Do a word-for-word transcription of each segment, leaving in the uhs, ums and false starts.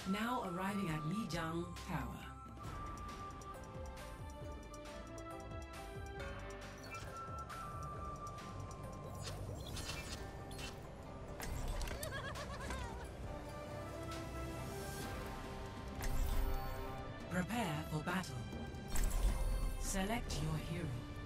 Now arriving at Lijiang Tower. Prepare for battle. Select your hero.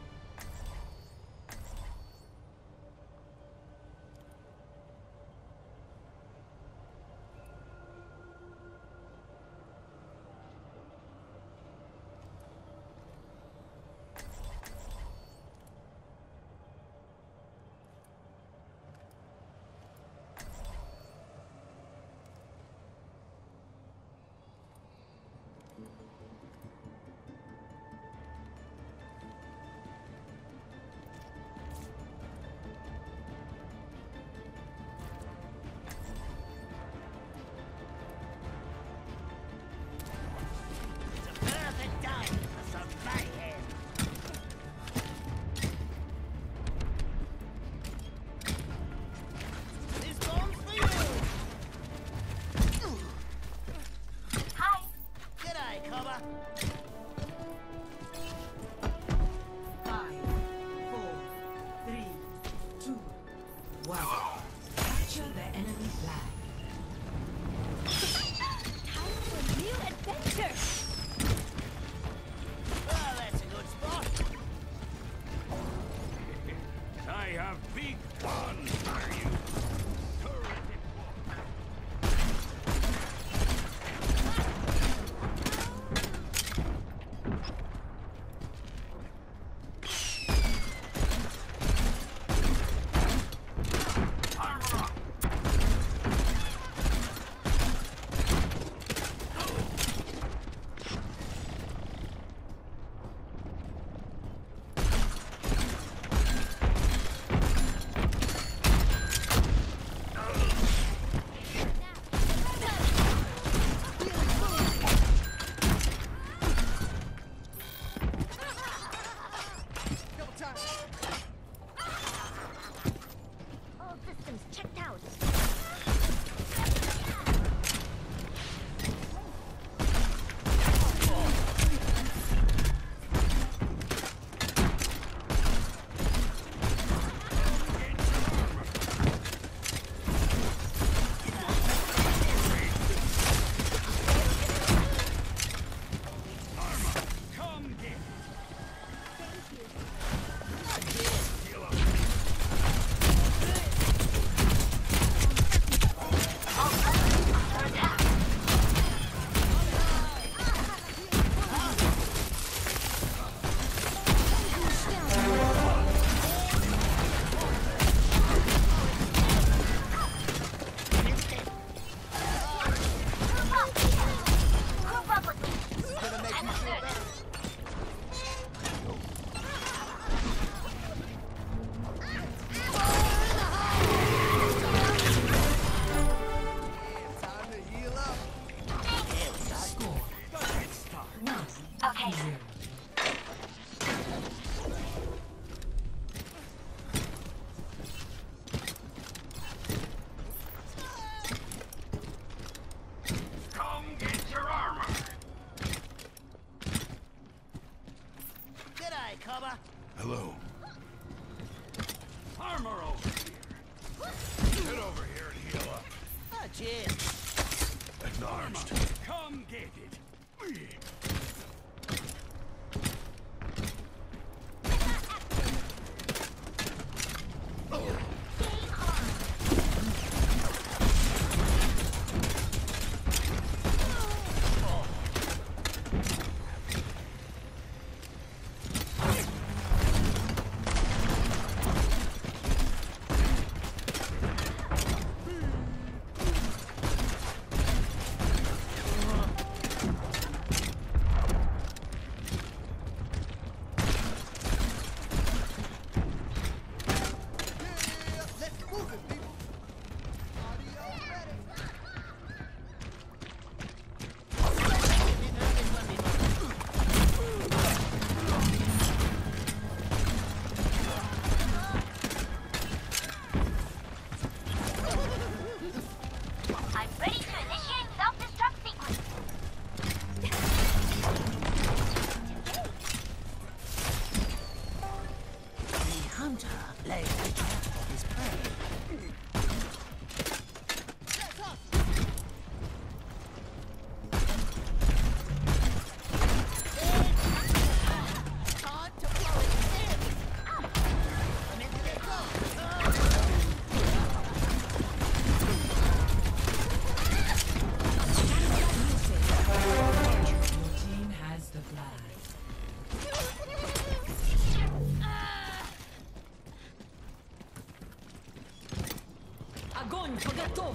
Hello. Armor over here. Get over here and heal up. Ah, cheers. Acknowledged. Come get it.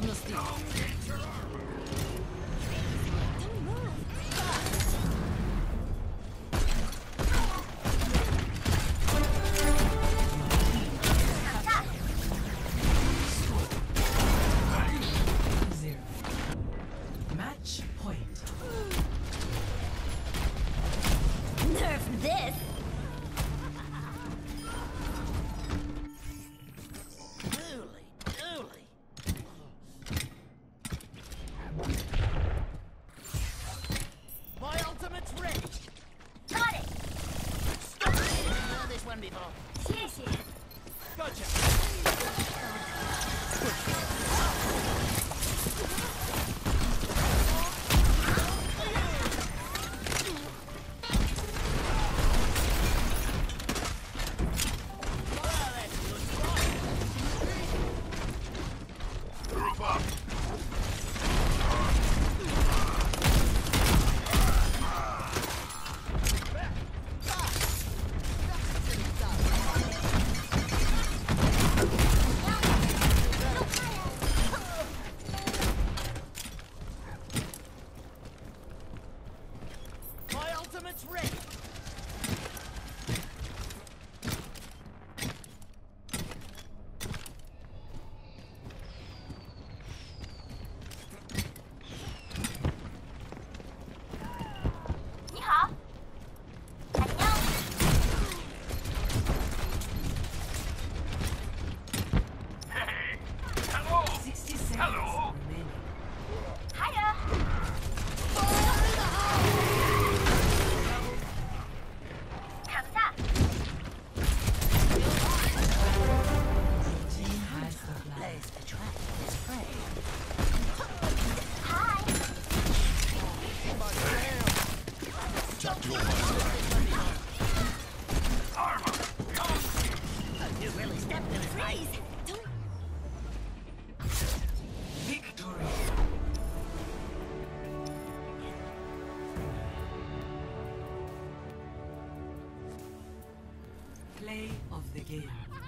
Full steam. Don't move. Zero. Match point. Nerf this. Dooley, dooley. My ultimate's ready. Got it. Stop it. I've heard this one before. Yes, Gotcha. Well, that's good stuff. Group up. My ultimate's ready. Hey! Hello! sixty seconds Hello? remaining. Team has the flag. Lays the trap for his prey. Armor! You really stepped in it, right? Don't. Victory. Play of the game.